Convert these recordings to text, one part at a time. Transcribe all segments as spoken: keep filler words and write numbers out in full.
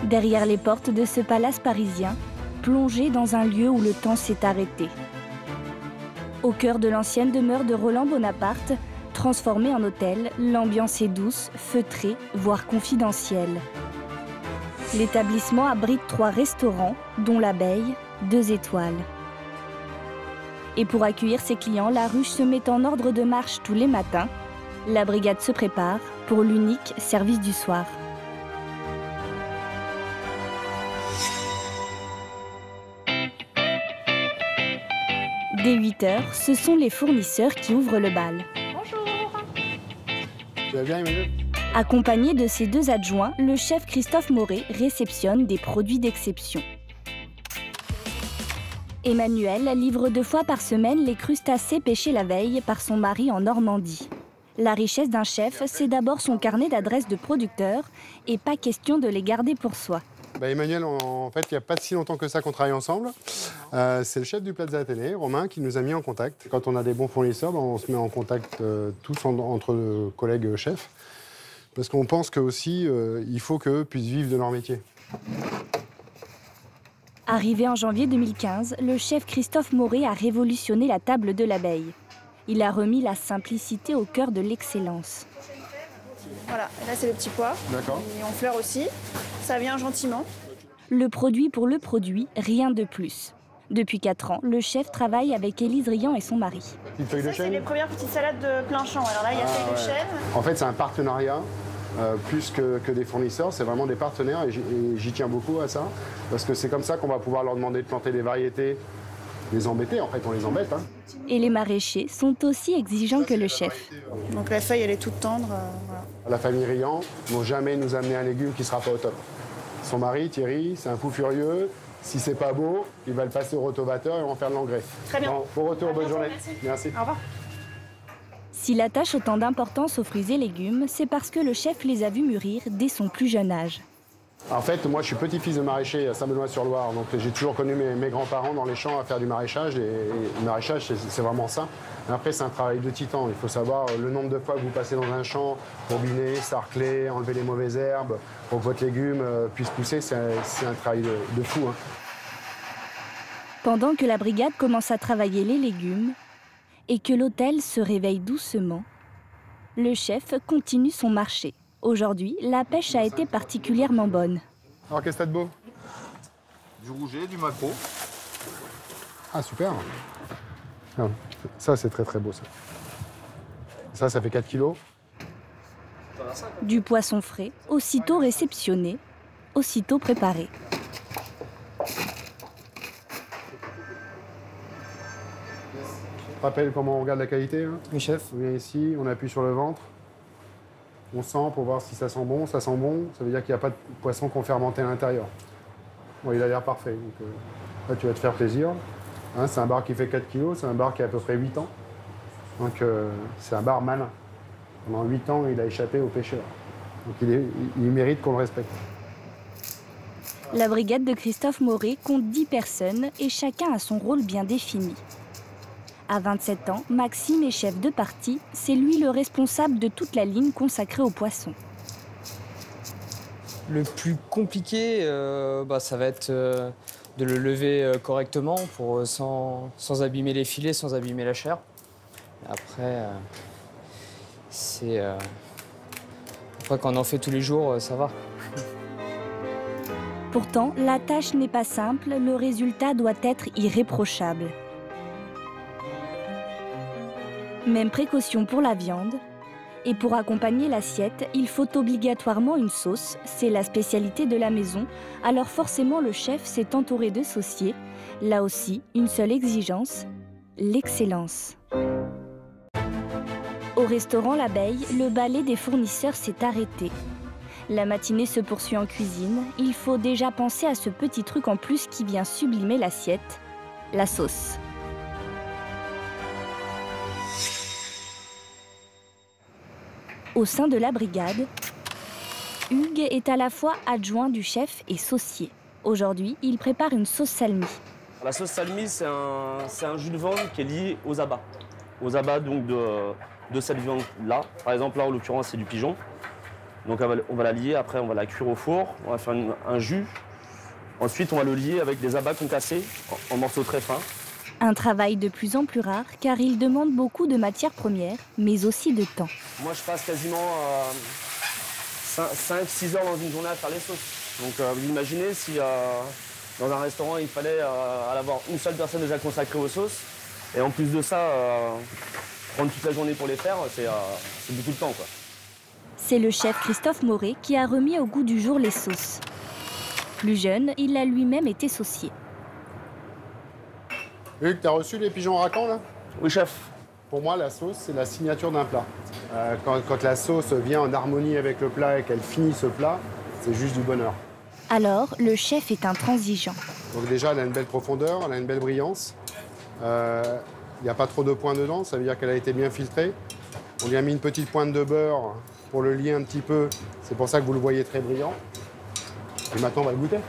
derrière les portes de ce palace parisien, plongé dans un lieu où le temps s'est arrêté. Au cœur de l'ancienne demeure de Roland Bonaparte, transformée en hôtel, l'ambiance est douce, feutrée, voire confidentielle. L'établissement abrite trois restaurants, dont l'Abeille, deux étoiles. Et pour accueillir ses clients, la ruche se met en ordre de marche tous les matins. La brigade se prépare pour l'unique service du soir. Dès huit heures, ce sont les fournisseurs qui ouvrent le bal. Bonjour. Tu vas bien, Emmanuel? Accompagné de ses deux adjoints, le chef Christophe Moret réceptionne des produits d'exception. Emmanuel livre deux fois par semaine les crustacés pêchés la veille par son mari en Normandie. La richesse d'un chef, c'est d'abord son carnet d'adresses de producteurs et pas question de les garder pour soi. Bah Emmanuel, en fait, il n'y a pas si longtemps que ça qu'on travaille ensemble. Euh, c'est le chef du Plaza Athénée, Romain, qui nous a mis en contact. Quand on a des bons fournisseurs, bah, on se met en contact euh, tous en, entre collègues chefs. Parce qu'on pense que aussi, euh, il faut qu'eux puissent vivre de leur métier. Arrivé en janvier deux mille quinze, le chef Christophe Moret a révolutionné la table de l'abeille. Il a remis la simplicité au cœur de l'excellence. Voilà, là c'est le petit pois. D'accord. Et on fleure aussi. Ça vient gentiment. Le produit pour le produit, rien de plus. Depuis quatre ans, le chef travaille avec Élise Riant et son mari. Petite feuille de Ça, c'est chêne. les premières petites salades de plein champ. Alors là, il y a Ah, feuille de ouais. chêne. En fait, c'est un partenariat. Euh, plus que, que des fournisseurs, c'est vraiment des partenaires et j'y tiens beaucoup à ça. Parce que c'est comme ça qu'on va pouvoir leur demander de planter des variétés, les embêter, en fait, on les embête. Hein. Et les maraîchers sont aussi exigeants que le chef. Donc la feuille, elle est toute tendre. Euh, voilà. La famille Riant ne vont jamais nous amener un légume qui ne sera pas au top. Son mari, Thierry, c'est un fou furieux. Si c'est pas beau, il va le passer au rotovateur et on va faire de l'engrais. Très bien. Bon, bon retour, À bonne bientôt, journée. merci. Merci. Au revoir. S'il attache autant d'importance aux fruits et légumes, c'est parce que le chef les a vus mûrir dès son plus jeune âge. En fait, moi, je suis petit-fils de maraîcher à Saint-Benoît-sur-Loire. Donc, j'ai toujours connu mes, mes grands-parents dans les champs à faire du maraîchage. Et, et le maraîchage, c'est vraiment ça. Et après, c'est un travail de titan. Il faut savoir le nombre de fois que vous passez dans un champ pour biner, sarcler, enlever les mauvaises herbes, pour que votre légume euh, puisse pousser. C'est un, un travail de, de fou. Hein. Pendant que la brigade commence à travailler les légumes et que l'hôtel se réveille doucement, le chef continue son marché. Aujourd'hui, la pêche a été particulièrement bonne. Alors, qu'est-ce que t'as de beau? Du rouget, du maquereau. Ah, super. Ah, ça, c'est très, très beau, ça. Ça, ça fait quatre kilos. Du poisson frais, aussitôt réceptionné, aussitôt préparé. Tu te rappelles comment on regarde la qualité hein? Oui, chef. On vient ici, on appuie sur le ventre. On sent pour voir si ça sent bon. Ça sent bon, ça veut dire qu'il n'y a pas de poisson qu'on fermenté à l'intérieur. Bon, il a l'air parfait. Donc, euh, là, tu vas te faire plaisir. Hein, c'est un bar qui fait quatre kilos, c'est un bar qui a à peu près huit ans. Donc, euh, c'est un bar malin. Pendant huit ans, il a échappé aux pêcheurs. Donc, il, est, il, il mérite qu'on le respecte. La brigade de Christophe Moret compte dix personnes et chacun a son rôle bien défini. À vingt-sept ans, Maxime est chef de partie. C'est lui le responsable de toute la ligne consacrée aux poissons. Le plus compliqué, euh, bah, ça va être euh, de le lever euh, correctement pour, euh, sans, sans abîmer les filets, sans abîmer la chair. Après, euh, c'est... Euh... Après, quand on en fait tous les jours, euh, ça va. Pourtant, la tâche n'est pas simple, le résultat doit être irréprochable. Même précaution pour la viande. Et pour accompagner l'assiette, il faut obligatoirement une sauce. C'est la spécialité de la maison. Alors forcément, le chef s'est entouré de sauciers. Là aussi, une seule exigence, l'excellence. Au restaurant L'Abeille, le balai des fournisseurs s'est arrêté. La matinée se poursuit en cuisine. Il faut déjà penser à ce petit truc en plus qui vient sublimer l'assiette, la sauce. Au sein de la brigade, Hugues est à la fois adjoint du chef et saucier. Aujourd'hui, il prépare une sauce salmi. La sauce salmi, c'est un, c'est un jus de viande qui est lié aux abats. Aux abats donc de, de cette viande-là. Par exemple, là, en l'occurrence, c'est du pigeon. Donc on va, on va la lier, après on va la cuire au four, on va faire une- un jus. Ensuite on va le lier avec des abats concassés en, en morceaux très fins. Un travail de plus en plus rare car il demande beaucoup de matières premières, mais aussi de temps. Moi je passe quasiment euh, cinq six heures dans une journée à faire les sauces. Donc euh, vous imaginez si euh, dans un restaurant il fallait euh, avoir une seule personne déjà consacrée aux sauces. Et en plus de ça, euh, prendre toute la journée pour les faire, c'est euh, c'est beaucoup de temps, quoi. C'est le chef Christophe Moret qui a remis au goût du jour les sauces. Plus jeune, il a lui-même été saucier. Hugues, t'as reçu les pigeons racants, là? Oui, chef. Pour moi, la sauce, c'est la signature d'un plat. Euh, quand, quand la sauce vient en harmonie avec le plat et qu'elle finit ce plat, c'est juste du bonheur. Alors, le chef est intransigeant. Donc déjà, elle a une belle profondeur, elle a une belle brillance. Il euh, n'y a pas trop de points dedans, ça veut dire qu'elle a été bien filtrée. On lui a mis une petite pointe de beurre pour le lier un petit peu. C'est pour ça que vous le voyez très brillant. Et maintenant, on va le goûter.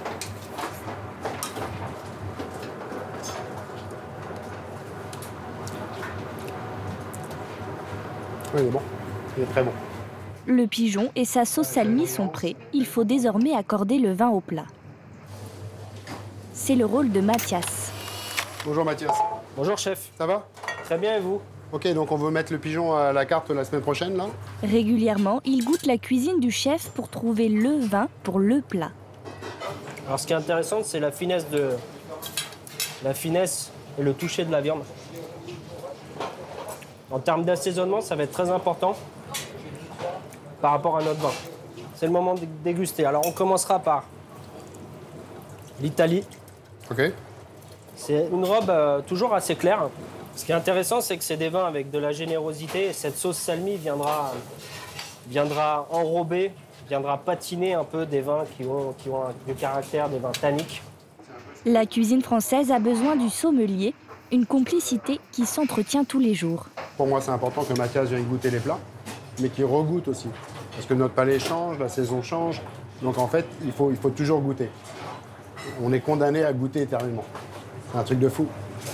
Oui, il est bon. Il est très bon. Le pigeon et sa sauce salmi sont prêts. Il faut désormais accorder le vin au plat. C'est le rôle de Mathias. Bonjour Mathias. Bonjour, chef. Ça va? Très bien, et vous? Ok, donc on veut mettre le pigeon à la carte la semaine prochaine, là? Régulièrement, il goûte la cuisine du chef pour trouver le vin pour le plat. Alors, ce qui est intéressant, c'est la finesse de la finesse et le toucher de la viande. En termes d'assaisonnement, ça va être très important par rapport à notre vin. C'est le moment de déguster. Alors, on commencera par l'Italie. Ok. C'est une robe euh, toujours assez claire. Ce qui est intéressant, c'est que c'est des vins avec de la générosité. Et cette sauce salmi viendra, viendra enrober, viendra patiner un peu des vins qui ont, qui ont un, le caractère des vins tanniques. La cuisine française a besoin du sommelier, une complicité qui s'entretient tous les jours. Pour moi, c'est important que Mathias vienne goûter les plats, mais qu'il regoute aussi. Parce que notre palais change, la saison change. Donc en fait, il faut, il faut toujours goûter. On est condamné à goûter éternellement. C'est un truc de fou.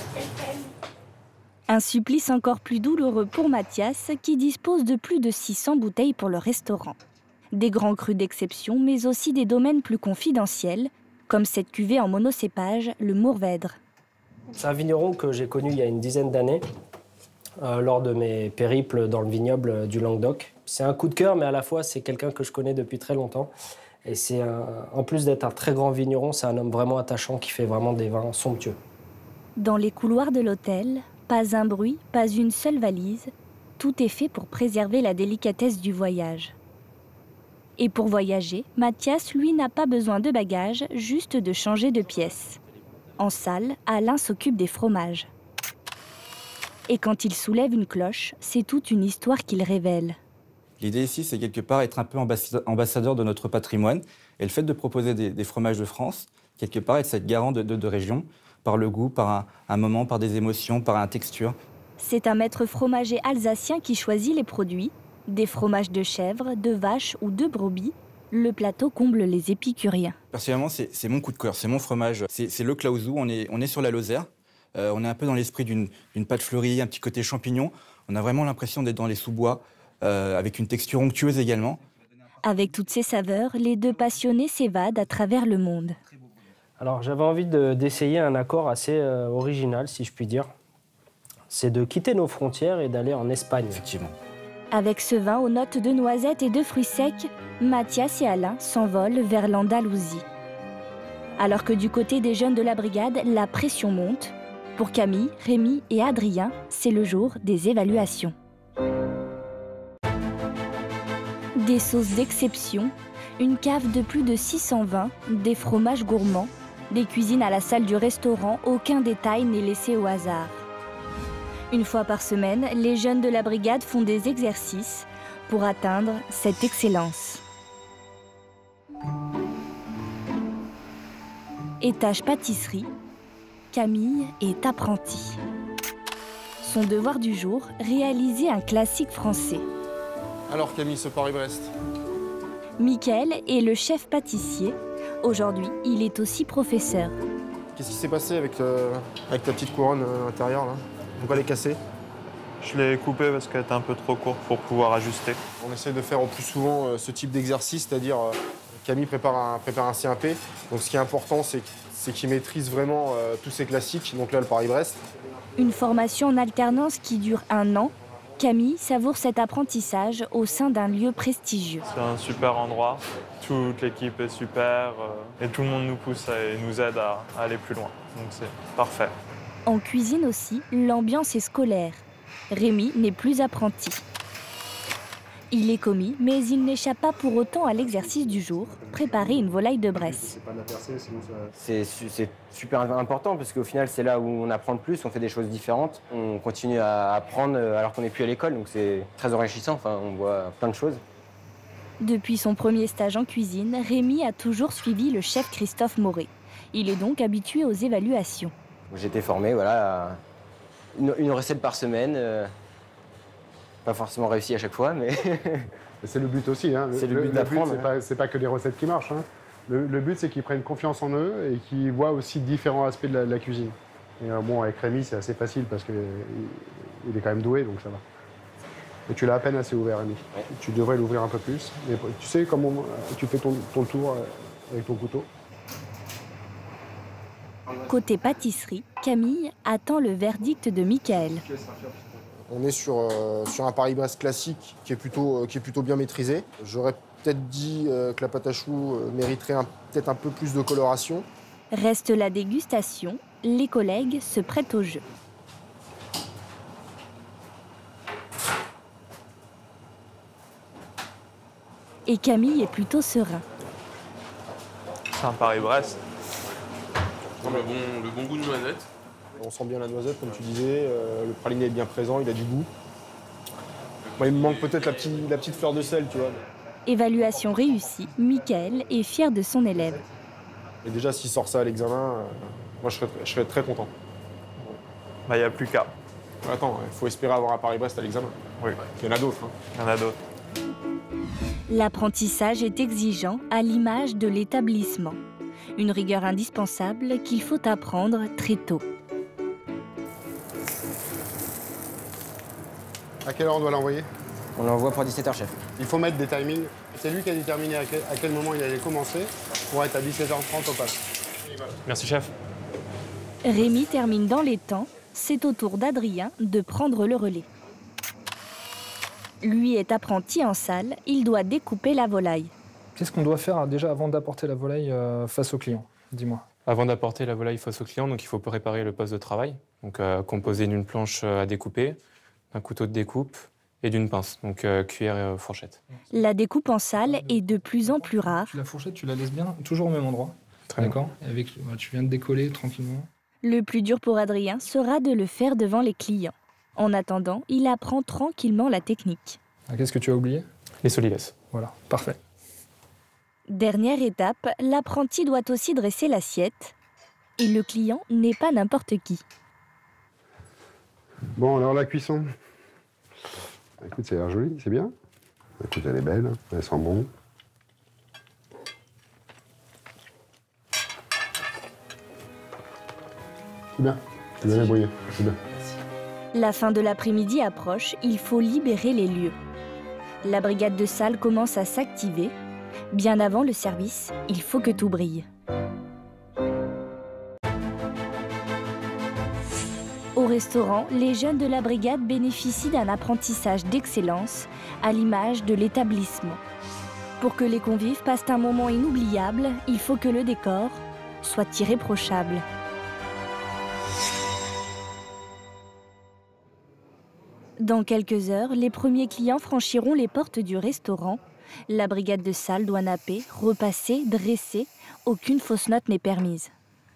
Un supplice encore plus douloureux pour Mathias, qui dispose de plus de six cents bouteilles pour le restaurant. Des grands crus d'exception, mais aussi des domaines plus confidentiels, comme cette cuvée en monocépage, le Mourvèdre. C'est un vigneron que j'ai connu il y a une dizaine d'années, euh, lors de mes périples dans le vignoble du Languedoc. C'est un coup de cœur, mais à la fois, c'est quelqu'un que je connais depuis très longtemps. Et c'est un, en plus d'être un très grand vigneron, c'est un homme vraiment attachant qui fait vraiment des vins somptueux. Dans les couloirs de l'hôtel, pas un bruit, pas une seule valise. Tout est fait pour préserver la délicatesse du voyage. Et pour voyager, Mathias, lui, n'a pas besoin de bagages, juste de changer de pièce. En salle, Alain s'occupe des fromages. Et quand il soulève une cloche, c'est toute une histoire qu'il révèle. L'idée ici, c'est quelque part être un peu ambassadeur de notre patrimoine. Et le fait de proposer des, des fromages de France, quelque part être cette garant de, de, de région, par le goût, par un, un moment, par des émotions, par la texture. C'est un maître fromager alsacien qui choisit les produits. Des fromages de chèvre, de vache ou de brebis. Le plateau comble les épicuriens. Personnellement, c'est mon coup de cœur, c'est mon fromage. C'est le Clausou, on est, on est sur la Lozère. Euh, on est un peu dans l'esprit d'une pâte fleurie, un petit côté champignon. On a vraiment l'impression d'être dans les sous-bois, euh, avec une texture onctueuse également. Avec toutes ces saveurs, les deux passionnés s'évadent à travers le monde. Alors j'avais envie d'essayer un accord assez euh, original, si je puis dire. C'est de quitter nos frontières et d'aller en Espagne. Effectivement. Avec ce vin aux notes de noisettes et de fruits secs, Mathias et Alain s'envolent vers l'Andalousie. Alors que du côté des jeunes de la brigade, la pression monte. Pour Camille, Rémi et Adrien, c'est le jour des évaluations. Des sauces d'exception, une cave de plus de six cents vins, des fromages gourmands, des cuisines à la salle du restaurant, aucun détail n'est laissé au hasard. Une fois par semaine, les jeunes de la brigade font des exercices pour atteindre cette excellence. Étage pâtisserie, Camille est apprentie. Son devoir du jour, réaliser un classique français. Alors Camille, ce Paris-Brest? Mickaël est le chef pâtissier. Aujourd'hui, il est aussi professeur. Qu'est-ce qui s'est passé avec, euh, avec ta petite couronne euh, intérieure là? Pourquoi elle est cassée? Je l'ai coupée parce qu'elle était un peu trop courte pour pouvoir ajuster. On essaie de faire au plus souvent euh, ce type d'exercice, c'est-à-dire euh, Camille prépare un, prépare un C un P. Donc ce qui est important, c'est c'est qu'il maîtrise vraiment euh, tous ces classiques. Donc là, le Paris-Brest. Une formation en alternance qui dure un an. Camille savoure cet apprentissage au sein d'un lieu prestigieux. C'est un super endroit, toute l'équipe est super euh, et tout le monde nous pousse et nous aide à, à aller plus loin. Donc c'est parfait. En cuisine aussi, l'ambiance est scolaire. Rémi n'est plus apprenti. Il est commis, mais il n'échappe pas pour autant à l'exercice du jour, préparer une volaille de Bresse. C'est su super important parce qu'au final, c'est là où on apprend le plus, on fait des choses différentes. On continue à apprendre alors qu'on n'est plus à l'école, donc c'est très enrichissant. Enfin, on voit plein de choses. Depuis son premier stage en cuisine, Rémi a toujours suivi le chef Christophe Moret. Il est donc habitué aux évaluations. J'ai été formé, voilà, à une, une recette par semaine. Euh, pas forcément réussi à chaque fois, mais... C'est le but aussi. Hein. C'est le, le but d'apprendre. C'est pas, c'est pas que les recettes qui marchent. Hein. Le, le but, c'est qu'ils prennent confiance en eux et qu'ils voient aussi différents aspects de la, de la cuisine. Et euh, bon, avec Rémi, c'est assez facile parce qu'il est quand même doué, donc ça va. Et tu l'as à peine assez ouvert, Rémi. Ouais. Tu devrais l'ouvrir un peu plus. Mais tu sais comment tu fais ton, ton tour avec ton couteau. Côté pâtisserie, Camille attend le verdict de Michael. On est sur, euh, sur un Paris-Brest classique qui est plutôt, euh, qui est plutôt bien maîtrisé. J'aurais peut-être dit euh, que la pâte à choux euh, mériterait peut-être un peu plus de coloration. Reste la dégustation. Les collègues se prêtent au jeu. Et Camille est plutôt serein. C'est un Paris-Brest. Le bon, le bon goût de noisette. On sent bien la noisette, comme tu disais. Euh, le praliné est bien présent, il a du goût. Moi, il me manque peut-être la, petite, la petite fleur de sel, tu vois. Évaluation réussie, Michael est fier de son élève. Et déjà, s'il sort ça à l'examen, euh, moi, je serais, je serais très content. Bah, il n'y a plus qu'à. Attends, il faut espérer avoir un Paris-Brest à l'examen. Oui. Il y en a d'autres. Hein. Il y en a d'autres. L'apprentissage est exigeant à l'image de l'établissement. Une rigueur indispensable qu'il faut apprendre très tôt. À quelle heure on doit l'envoyer? On l'envoie pour dix-sept heures, chef. Il faut mettre des timings. C'est lui qui a déterminé à quel, à quel moment il allait commencer pour être à dix-sept heures trente au pass. Merci, chef. Rémi termine dans les temps. C'est au tour d'Adrien de prendre le relais. Lui est apprenti en salle. Il doit découper la volaille. Qu'est-ce qu'on doit faire déjà avant d'apporter la volaille euh, face au client? Dis-moi. Avant d'apporter la volaille face au client, donc il faut préparer le poste de travail, donc euh, composé d'une planche à découper, d'un couteau de découpe et d'une pince, donc euh, cuillère et euh, fourchette. La découpe en salle est de plus en plus rare. La fourchette, tu la laisses bien toujours au même endroit. D'accord. Avec, tu viens de décoller tranquillement. Le plus dur pour Adrien sera de le faire devant les clients. En attendant, il apprend tranquillement la technique. Ah, qu'est-ce que tu as oublié? Les solives. Voilà, parfait. Dernière étape, l'apprenti doit aussi dresser l'assiette. Et le client n'est pas n'importe qui. Bon, alors la cuisson. Écoute, ça a l'air joli, c'est bien. Écoute, elle est belle, elle sent bon. C'est bien, c'est bien débrouillé, c'est bien. La fin de l'après-midi approche, il faut libérer les lieux. La brigade de salle commence à s'activer. Bien avant le service, il faut que tout brille. Au restaurant, les jeunes de la brigade bénéficient d'un apprentissage d'excellence à l'image de l'établissement. Pour que les convives passent un moment inoubliable, il faut que le décor soit irréprochable. Dans quelques heures, les premiers clients franchiront les portes du restaurant. La brigade de salle doit napper, repasser, dresser. Aucune fausse note n'est permise.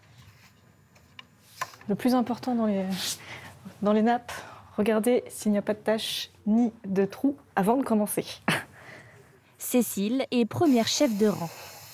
Le plus important dans les, dans les nappes, regardez s'il n'y a pas de taches ni de trous avant de commencer. Cécile est première chef de rang.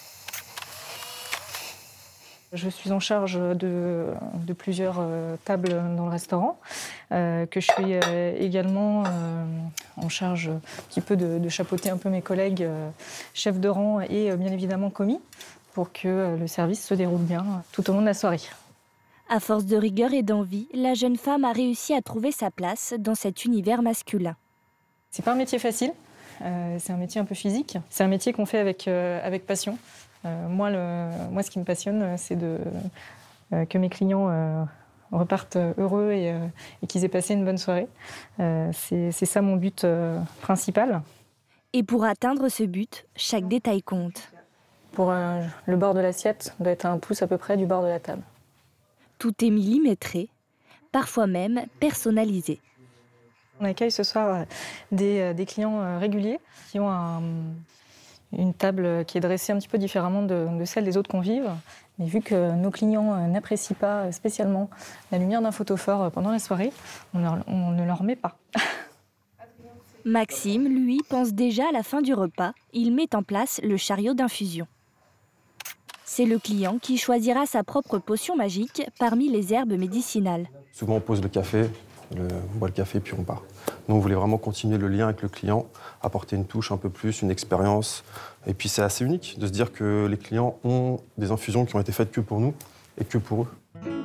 Je suis en charge de, de plusieurs euh, tables dans le restaurant, euh, que je suis euh, également euh, en charge un petit peu de, de chapeauter un peu mes collègues euh, chefs de rang et euh, bien évidemment commis, pour que euh, le service se déroule bien tout au long de la soirée. À force de rigueur et d'envie, la jeune femme a réussi à trouver sa place dans cet univers masculin. C'est pas un métier facile, euh, c'est un métier un peu physique. C'est un métier qu'on fait avec, euh, avec passion. Euh, moi, le, moi, ce qui me passionne, c'est de, euh, que mes clients euh, repartent heureux et, euh, et qu'ils aient passé une bonne soirée. Euh, c'est, c'est ça mon but euh, principal. Et pour atteindre ce but, chaque détail compte. Pour euh, le bord de l'assiette, on doit être à un pouce à peu près du bord de la table. Tout est millimétré, parfois même personnalisé. On accueille ce soir des, des clients réguliers qui ont un, une table qui est dressée un petit peu différemment de, de celle des autres convives. Mais vu que nos clients n'apprécient pas spécialement la lumière d'un photophore pendant la soirée, on, leur, on ne leur met pas. Maxime, lui, pense déjà à la fin du repas. Il met en place le chariot d'infusion. C'est le client qui choisira sa propre potion magique parmi les herbes médicinales. Souvent, on pose le café, le, on boit le café, puis on part. Nous, on voulait vraiment continuer le lien avec le client, apporter une touche un peu plus, une expérience. Et puis, c'est assez unique de se dire que les clients ont des infusions qui ont été faites que pour nous et que pour eux.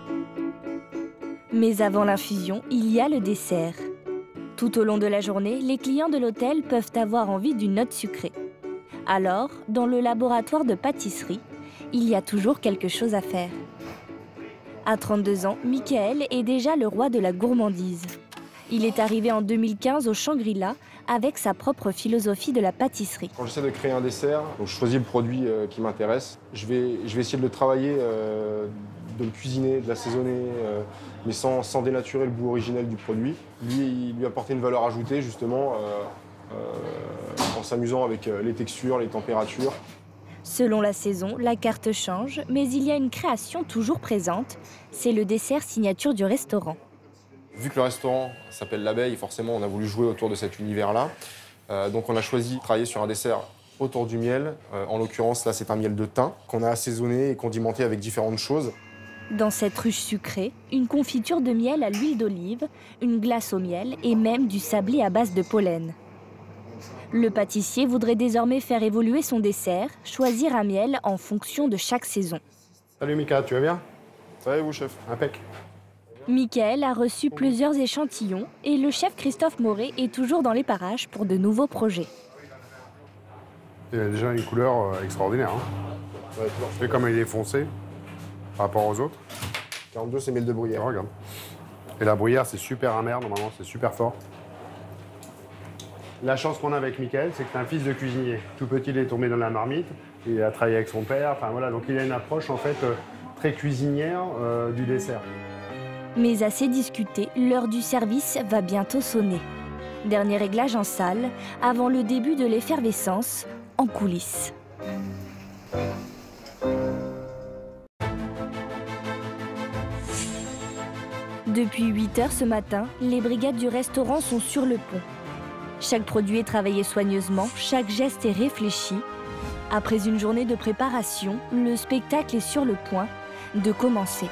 Mais avant l'infusion, il y a le dessert. Tout au long de la journée, les clients de l'hôtel peuvent avoir envie d'une note sucrée. Alors, dans le laboratoire de pâtisserie, il y a toujours quelque chose à faire. À trente-deux ans, Michael est déjà le roi de la gourmandise. Il est arrivé en deux mille quinze au Shangri-La avec sa propre philosophie de la pâtisserie. Quand j'essaie de créer un dessert, donc je choisis le produit euh, qui m'intéresse. Je vais, je vais essayer de le travailler, euh, de le cuisiner, de l'assaisonner, euh, mais sans, sans dénaturer le goût originel du produit. Lui, lui apporter une valeur ajoutée, justement, euh, euh, en s'amusant avec les textures, les températures. Selon la saison, la carte change, mais il y a une création toujours présente. C'est le dessert signature du restaurant. Vu que le restaurant s'appelle L'Abeille, forcément, on a voulu jouer autour de cet univers-là. Euh, donc on a choisi de travailler sur un dessert autour du miel. Euh, en l'occurrence, là, c'est un miel de thym qu'on a assaisonné et condimenté avec différentes choses. Dans cette ruche sucrée, une confiture de miel à l'huile d'olive, une glace au miel et même du sablé à base de pollen. Le pâtissier voudrait désormais faire évoluer son dessert, choisir un miel en fonction de chaque saison. Salut Mika, tu vas bien? Ça va et vous, chef? Impec. Michael a reçu plusieurs échantillons et le chef Christophe Moret est toujours dans les parages pour de nouveaux projets. Il a déjà une couleur euh, extraordinaire. Hein. Ouais, tu vois comment il est foncé par rapport aux autres. quarante-deux, c'est miel de bruyère. Oh, regarde. Et la bruyère, c'est super amer, normalement, c'est super fort. La chance qu'on a avec Michael, c'est que c'est un fils de cuisinier. Tout petit, il est tombé dans la marmite, il a travaillé avec son père, enfin voilà, donc il a une approche en fait euh, très cuisinière euh, du dessert. Mais assez discuté, l'heure du service va bientôt sonner. Dernier réglage en salle, avant le début de l'effervescence, en coulisses. Depuis huit heures ce matin, les brigades du restaurant sont sur le pont. Chaque produit est travaillé soigneusement, chaque geste est réfléchi. Après une journée de préparation, le spectacle est sur le point de commencer.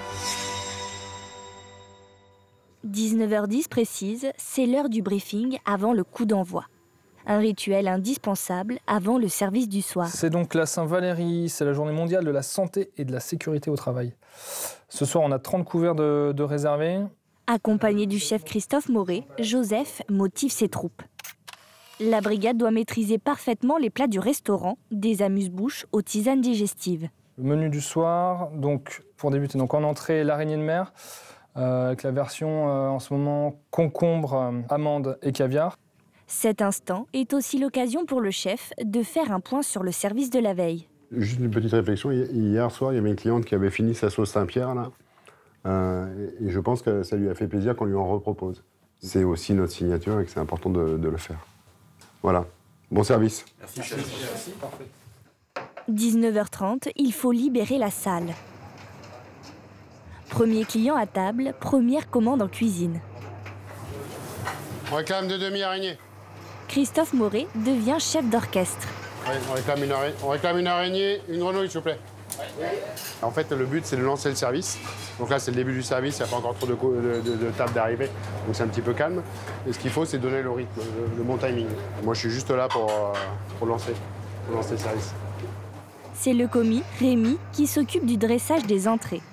dix-neuf heures dix précise, c'est l'heure du briefing avant le coup d'envoi. Un rituel indispensable avant le service du soir. C'est donc la Saint-Valéry, c'est la journée mondiale de la santé et de la sécurité au travail. Ce soir, on a trente couverts de, de réservés. Accompagné du chef Christophe Moret, Joseph motive ses troupes. La brigade doit maîtriser parfaitement les plats du restaurant, des amuse-bouches aux tisanes digestives. Le menu du soir, donc pour débuter, donc en entrée, l'araignée de mer, euh, avec la version euh, en ce moment concombre, euh, amande et caviar. Cet instant est aussi l'occasion pour le chef de faire un point sur le service de la veille. Juste une petite réflexion, hier soir, il y avait une cliente qui avait fini sa sauce Saint-Pierre, là, euh, et je pense que ça lui a fait plaisir qu'on lui en repropose. C'est aussi notre signature et que c'est important de, de le faire. Voilà, bon service. Merci, chef. Merci, parfait. dix-neuf heures trente, il faut libérer la salle. Premier client à table, première commande en cuisine. On réclame deux demi-araignées. Christophe Moret devient chef d'orchestre. Oui, on réclame une araignée, on réclame une araignée, une grenouille, s'il vous plaît. En fait, le but, c'est de lancer le service. Donc là, c'est le début du service, il n'y a pas encore trop de, de, de, de table d'arrivée, donc c'est un petit peu calme. Et ce qu'il faut, c'est donner le rythme, le, le bon timing. Moi, je suis juste là pour, euh, pour, lancer, pour lancer le service. C'est le commis, Rémi, qui s'occupe du dressage des entrées. Ce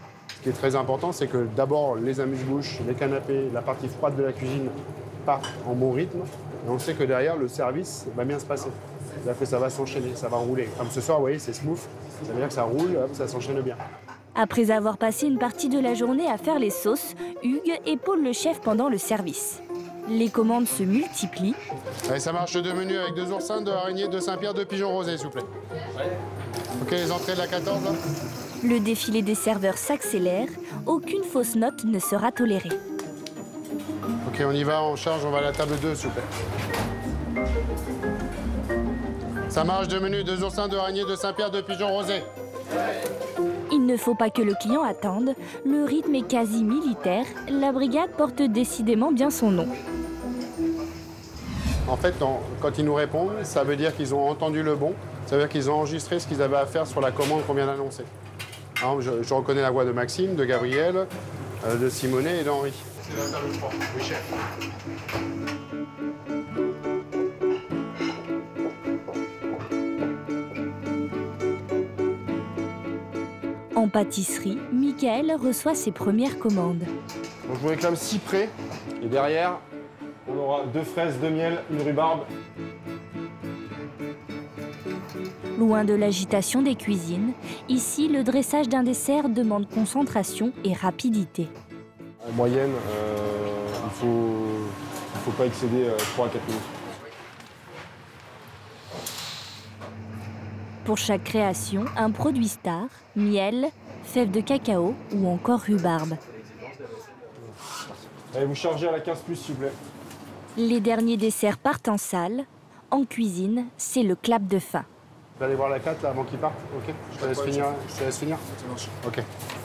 qui est très important, c'est que d'abord, les amuse-bouches, les canapés, la partie froide de la cuisine partent en bon rythme. Et on sait que derrière, le service va bien se passer. C'est-à-dire que ça va s'enchaîner, ça va rouler. Comme ce soir, vous voyez, c'est smooth. Ça veut dire que ça roule, ça s'enchaîne bien. Après avoir passé une partie de la journée à faire les sauces, Hugues épaule le chef pendant le service. Les commandes se multiplient. Allez, ça marche deux menus avec deux oursins, deux araignées, deux Saint-Pierre, deux pigeons rosés, s'il vous plaît. Ok, les entrées de la quatorze, là. Le défilé des serveurs s'accélère. Aucune fausse note ne sera tolérée. Ok, on y va, on charge, on va à la table deux, s'il vous plaît. Ça marche, deux menus, deux oursins, deux araignées, deux Saint-Pierre, deux pigeons rosés. Il ne faut pas que le client attende. Le rythme est quasi militaire. La brigade porte décidément bien son nom. En fait, quand ils nous répondent, ça veut dire qu'ils ont entendu le bon. Ça veut dire qu'ils ont enregistré ce qu'ils avaient à faire sur la commande qu'on vient d'annoncer. Je, je reconnais la voix de Maxime, de Gabriel, euh, de Simonet et d'Henri. C'est la table trois, oui chef. En pâtisserie, Michael reçoit ses premières commandes. Donc je vous réclame six prêts. Et derrière, on aura deux fraises, deux miel, une rhubarbe. Loin de l'agitation des cuisines, ici, le dressage d'un dessert demande concentration et rapidité. En moyenne, euh, il ne faut, il faut pas excéder euh, trois à quatre minutes. Pour chaque création, un produit star, miel, fèves de cacao ou encore rhubarbe. Allez, vous chargez à la quinze plus, s'il vous plaît. Les derniers desserts partent en salle. En cuisine, c'est le clap de fin. Vous allez voir la quatre là avant qu'ils partent, ok? Je te laisse finir. Je te laisse finir. Ok.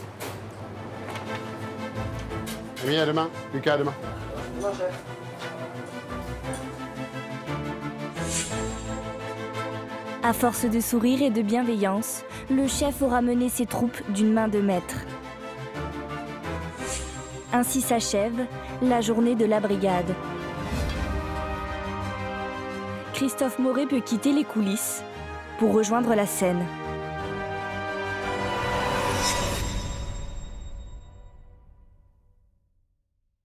Ami, à demain. Lucas, à demain. À force de sourire et de bienveillance, le chef aura mené ses troupes d'une main de maître. Ainsi s'achève la journée de la brigade. Christophe Moret peut quitter les coulisses pour rejoindre la scène.